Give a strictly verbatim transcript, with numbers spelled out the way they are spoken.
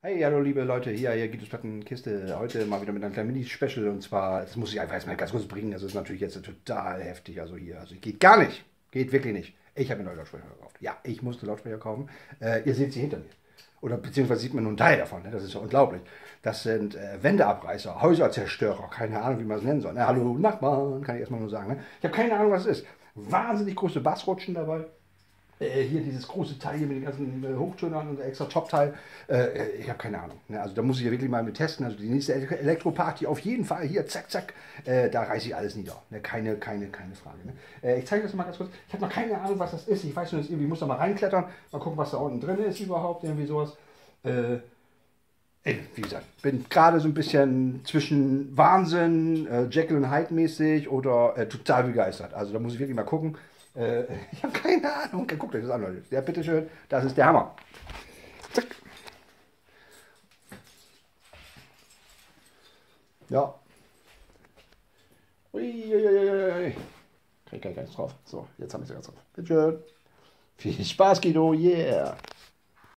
Hey, hallo liebe Leute, hier, hier Guidos Plattenkiste. Heute mal wieder mit einem kleinen Mini-Special und zwar, das muss ich einfach erstmal ganz kurz bringen, das ist natürlich jetzt total heftig, also hier, also geht gar nicht, geht wirklich nicht. Ich habe mir neue Lautsprecher gekauft. Ja, ich musste Lautsprecher kaufen. Äh, ihr seht sie hinter mir. Oder beziehungsweise sieht man nur einen Teil davon, ne? Das ist ja unglaublich. Das sind äh, Wändeabreißer, Häuserzerstörer, keine Ahnung, wie man es nennen soll. Ne? Hallo Nachbarn, kann ich erstmal nur sagen. Ne? Ich habe keine Ahnung, was es ist. Wahnsinnig große Bassrutschen dabei. Äh, hier dieses große Teil hier mit den ganzen äh, Hochtönern und extra Top-Teil. Äh, ich habe keine Ahnung. Ne? Also da muss ich ja wirklich mal mit testen. Also die nächste Ele- Elektroparty auf jeden Fall hier, zack, zack. Äh, da reiße ich alles nieder. Ne? Keine, keine, keine Frage. Ne? Äh, ich zeige das mal ganz kurz. Ich habe noch keine Ahnung, was das ist. Ich weiß nur, dass irgendwie, ich muss da mal reinklettern. Mal gucken, was da unten drin ist überhaupt. Irgendwie sowas. Äh, ey, wie gesagt, bin gerade so ein bisschen zwischen Wahnsinn, äh, Jekyll und Hyde mäßig oder äh, total begeistert. Also da muss ich wirklich mal gucken. Äh, ich habe keine Ahnung. Guckt euch das an, Leute. Ja, bitteschön. Das ist der Hammer. Zack. Ja. Uiuiuiui. Krieg ich gar nichts drauf. So, jetzt habe ich es ganz drauf. Bitteschön. Viel Spaß, Guido. Yeah.